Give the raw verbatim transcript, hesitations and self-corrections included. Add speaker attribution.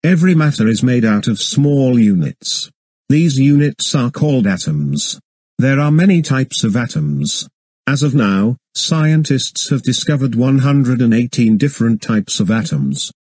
Speaker 1: Every matter is made out of small units. These units are called atoms. There are many types of atoms. As of now, scientists have discovered one hundred eighteen different types of atoms.